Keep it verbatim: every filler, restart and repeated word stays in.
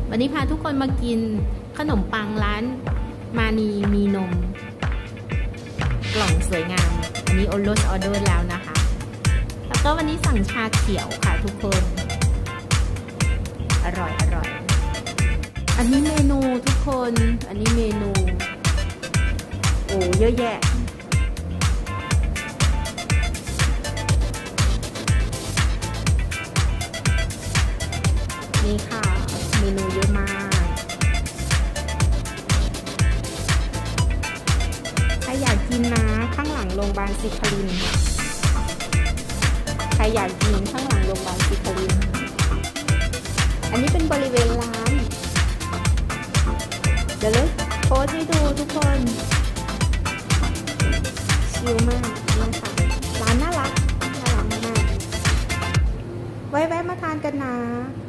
วันนี้พาทุกคนมากินขนมปังร้านมานีมีนมกล่องสวยงามอันนี้โอโรสออเดอร์แล้วนะคะแล้วก็วันนี้สั่งชาเขียวค่ะทุกคนอร่อยอร่อยอันนี้เมนูทุกคนอันนี้เมนูโอ้เยอะแยะนี่ค่ะเมนูเยอะมากใครอยากกินนะข้างหลังโรงพยาบาลศิครินทร์ใครอยากกินข้างหลังโรงพยาบาลศิครินทร์อันนี้เป็นบริเวณร้านเดี๋ยวเลยโพสให้ดูทุกคนชิลมากนะคะร้านน่ารักน่ารักมากไว้แวะมาทานกันนะ